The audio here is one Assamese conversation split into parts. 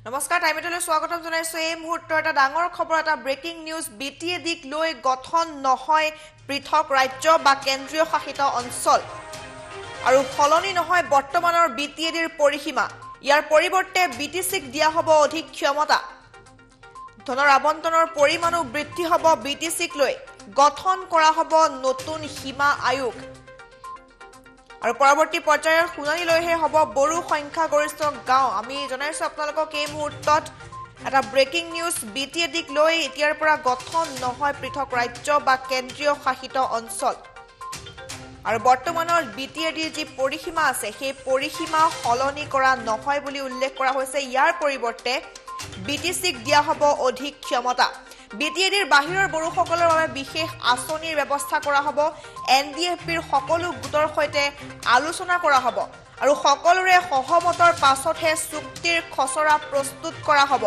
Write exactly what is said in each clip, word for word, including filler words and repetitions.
নমস্কাৰ টাইমেটলৈ স্বাগতম জনাইছো এই মুহূৰ্তৰ এটা ডাঙৰ খবৰ এটা ব্ৰেকিং নিউজ বিটিএ দিক লৈ গঠন নহয় পৃথক ৰাজ্য বা কেন্দ্ৰীয় শাসিত অঞ্চল আৰু ফলনি নহয় বৰ্তমানৰ বিটিএডিৰ পৰিসীমা ইয়াৰ পৰিৱৰ্তে বিটিসিক দিয়া হ'ব অধিক ক্ষমতা ধনৰ আবণ্টনৰ পৰিমাণো বৃদ্ধি হ'ব বিটিসিক লৈ গঠন কৰা হ'ব নতুন সীমা আয়োগ আৰু পৰৱৰ্তী পৰ্যায়ৰ শুনানি লৈহে হ'ব বড়ো সংখ্যাগৰিষ্ঠ গাঁও আমি জনাইছো আপোনালোকক এই মুহূৰ্তত এটা ব্ৰেকিং নিউজ বিটিএ দিক লৈ এতিয়াৰ পৰা গঠন নহয় পৃথক ৰাজ্য বা কেন্দ্ৰীয় শাসিত অঞ্চল আৰু বৰ্তমানৰ বিটিএডিৰ যি পৰিসীমা আছে সেই পৰিসীমা সলনি কৰা নহয় বুলি উল্লেখ কৰা হৈছে ইয়াৰ পৰিৱৰ্তে বিটিসিক দিয়া হ'ব অধিক ক্ষমতা বিটিএডিৰ বাহিৰৰ বড়োসকলৰ বাবে বিশেষ আঁচনিৰ ব্যৱস্থা কৰা হ'ব এনডিএফপিৰ সকলো গোটৰ সৈতে আলোচনা কৰা হ'ব আৰু সকলোৰে সহমতৰ পাছতহে চুক্তিৰ খচৰা প্ৰস্তুত কৰা হ'ব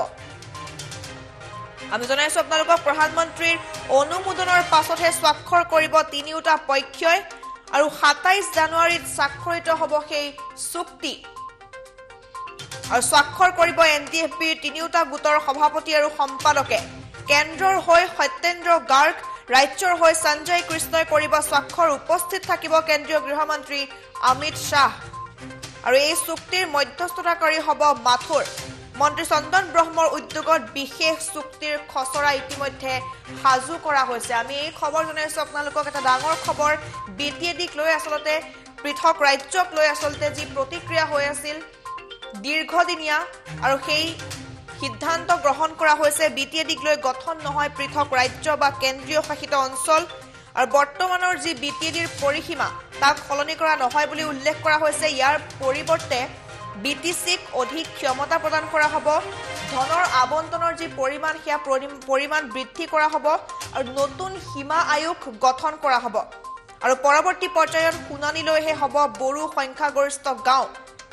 আমি জনাইছো আপোনালোকক প্ৰধানমন্ত্ৰীৰ অনুমোদনৰ পাছতহে স্বাক্ষৰ কৰিব তিনিওটা পক্ষই আৰু সাতাইশ জানুৱাৰীত স্বাক্ষৰিত হ'ব সেই চুক্তি আৰু স্বাক্ষৰ কৰিব এনডিএফপিৰ তিনিওটা গোটৰ সভাপতি আৰু সম্পাদকে কেন্দ্ৰৰ হৈ সত্যেন্দ্ৰ গাৰ্গ ৰাজ্যৰ হৈ সঞ্জয় কৃষ্ণই কৰিব স্বাক্ষৰ উপস্থিত থাকিব কেন্দ্ৰীয় গৃহমন্ত্ৰী অমিত শাহ আৰু এই চুক্তিৰ মধ্যস্থতাকাৰী হ'ব মাথুৰ মন্ত্ৰী চন্দন ব্ৰহ্মৰ উদ্যোগত বিশেষ চুক্তিৰ খচৰা ইতিমধ্যে সাজু কৰা হৈছে আমি এই খবৰ জনাইছো আপোনালোকক এটা ডাঙৰ খবৰ বিটিএডিক লৈ আচলতে পৃথক ৰাজ্যক লৈ আচলতে যি প্ৰতিক্ৰিয়া হৈ আছিল দীৰ্ঘদিনীয়া আৰু সেই সিদ্ধান্ত গ্ৰহণ কৰা হৈছে বিটিএডিক লৈ গঠন নহয় পৃথক ৰাজ্য বা কেন্দ্ৰীয় শাসিত অঞ্চল আৰু বৰ্তমানৰ যি বিটিএডিৰ পৰিসীমা তাক সলনি কৰা নহয় বুলি উল্লেখ কৰা হৈছে ইয়াৰ পৰিৱৰ্তে বিটিসিক অধিক ক্ষমতা প্ৰদান কৰা হ'ব ধনৰ আবণ্টনৰ যি পৰিমাণ সেয়া পৰিমাণ বৃদ্ধি কৰা হ'ব আৰু নতুন সীমা আয়োগ গঠন কৰা হ'ব আৰু পৰৱৰ্তী পৰ্যায়ত শুনানি লৈহে হ'ব বড়ো সংখ্যাগৰিষ্ঠ গাঁও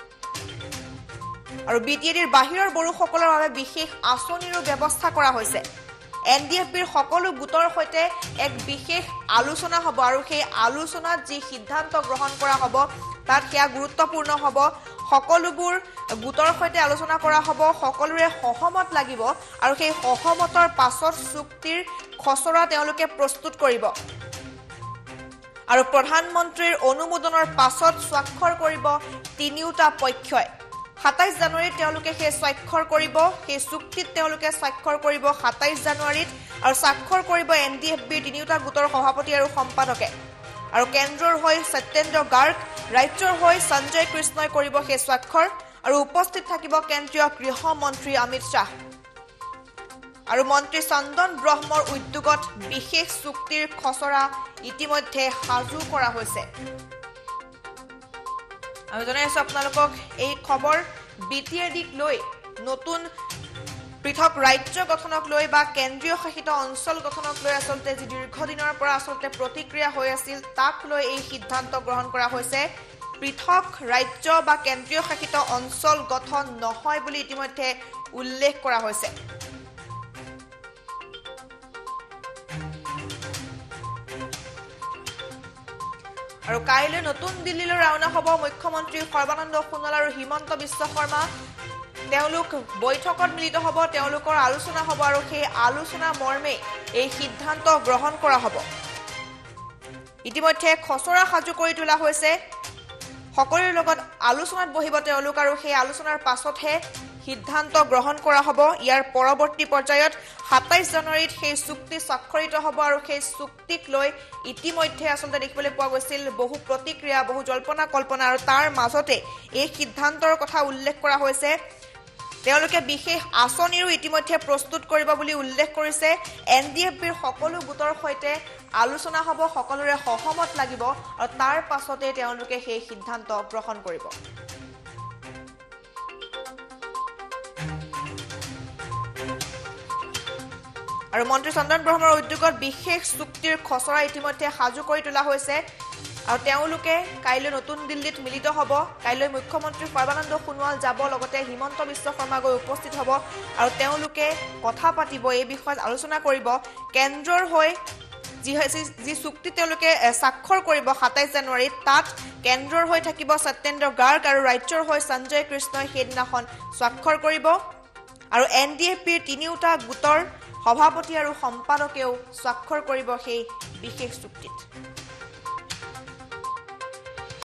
আৰু বিটিএডিৰ বাহিৰৰ বড়োসকলৰ বাবে বিশেষ আঁচনিৰো ব্যৱস্থা কৰা হৈছে এনডিএফপিৰ সকলো গোটৰ সৈতে এক বিশেষ আলোচনা হ'ব আৰু সেই আলোচনাত যি সিদ্ধান্ত গ্ৰহণ কৰা হ'ব তাত সেয়া গুৰুত্বপূৰ্ণ হ'ব সকলোবোৰ গোটৰ সৈতে আলোচনা কৰা হ'ব সকলোৰে সহমত লাগিব আৰু সেই সহমতৰ পাছত চুক্তিৰ খচৰা তেওঁলোকে প্ৰস্তুত কৰিব আৰু প্ৰধানমন্ত্ৰীৰ অনুমোদনৰ পাছত স্বাক্ষৰ কৰিব তিনিওটা পক্ষই সাতাইশ জানুৱাৰীত তেওঁলোকে সেই স্বাক্ষৰ কৰিব সেই চুক্তিত তেওঁলোকে স্বাক্ষৰ কৰিব সাতাইশ জানুৱাৰীত আৰু স্বাক্ষৰ কৰিব এনডিএফবিৰ তিনিওটা গোটৰ সভাপতি আৰু সম্পাদকে আৰু কেন্দ্ৰৰ হৈ সত্যেন্দ্ৰ গাৰ্গ ৰাজ্যৰ হৈ সঞ্জয় কৃষ্ণই কৰিব সেই স্বাক্ষৰ আৰু উপস্থিত থাকিব কেন্দ্ৰীয় গৃহমন্ত্ৰী অমিত শাহ আৰু মন্ত্ৰী চন্দন ব্ৰহ্মৰ উদ্যোগত বিশেষ চুক্তিৰ খচৰা ইতিমধ্যে সাজু কৰা হৈছে আমি জনাইছো আপোনালোকক এই খবৰ বিটিএডিক লৈ নতুন পৃথক ৰাজ্য গঠনক লৈ বা কেন্দ্ৰীয় শাসিত অঞ্চল গঠনক লৈ আচলতে যি দীৰ্ঘদিনৰ পৰা আচলতে প্ৰতিক্ৰিয়া হৈ আছিল তাক লৈ এই সিদ্ধান্ত গ্ৰহণ কৰা হৈছে পৃথক ৰাজ্য বা কেন্দ্ৰীয় শাসিত অঞ্চল গঠন নহয় বুলি ইতিমধ্যে উল্লেখ কৰা হৈছে আৰু কাইলৈ নতুন দিল্লীলৈ ৰাওনা হ'ব মুখ্যমন্ত্ৰী সৰ্বানন্দ সোণোৱাল আৰু হিমন্ত বিশ্ব শৰ্মা তেওঁলোক বৈঠকত মিলিত হ'ব তেওঁলোকৰ আলোচনা হ'ব আৰু সেই আলোচনা মৰ্মে এই সিদ্ধান্ত গ্ৰহণ কৰা হ'ব ইতিমধ্যে খচৰা সাজু কৰি তোলা হৈছে সকলোৰে লগত আলোচনাত বহিব তেওঁলোক আৰু সেই আলোচনাৰ পাছতহে সিদ্ধান্ত গ্ৰহণ কৰা হ'ব ইয়াৰ পৰৱৰ্তী পৰ্যায়ত সাতাইশ জানুৱাৰীত সেই চুক্তি স্বাক্ষৰিত হ'ব আৰু সেই চুক্তিক লৈ ইতিমধ্যে আচলতে দেখিবলৈ পোৱা গৈছিল বহু প্ৰতিক্ৰিয়া বহু জল্পনা কল্পনা আৰু তাৰ মাজতে এই সিদ্ধান্তৰ কথা উল্লেখ কৰা হৈছে তেওঁলোকে বিশেষ আঁচনিৰো ইতিমধ্যে প্ৰস্তুত কৰিব বুলি উল্লেখ কৰিছে এনডিএফবিৰ সকলো গোটৰ সৈতে আলোচনা হ'ব সকলোৰে সহমত লাগিব আৰু তাৰ পাছতে তেওঁলোকে সেই সিদ্ধান্ত গ্ৰহণ কৰিব আৰু মন্ত্ৰী চন্দন ব্ৰহ্মৰ উদ্যোগত বিশেষ চুক্তিৰ খচৰা ইতিমধ্যে সাজু কৰি তোলা হৈছে আৰু তেওঁলোকে কাইলৈ নতুন দিল্লীত মিলিত হ'ব কাইলৈ মুখ্যমন্ত্ৰী সৰ্বানন্দ সোণোৱাল যাব লগতে হিমন্ত বিশ্ব শৰ্মা গৈ উপস্থিত হ'ব আৰু তেওঁলোকে কথা পাতিব এই বিষয়ত আলোচনা কৰিব কেন্দ্ৰৰ হৈ যি যি চুক্তি তেওঁলোকে স্বাক্ষৰ কৰিব সাতাইশ জানুৱাৰীত তাত কেন্দ্ৰৰ হৈ থাকিব সত্যেন্দ্ৰ গাৰ্গ আৰু ৰাজ্যৰ হৈ সঞ্জয় কৃষ্ণই সেইদিনাখন স্বাক্ষৰ কৰিব আৰু এন ডি এফ পিৰ তিনিওটা গোটৰ সভাপতি আৰু সম্পাদকেও স্বাক্ষৰ কৰিব সেই বিশেষ চুক্তিত।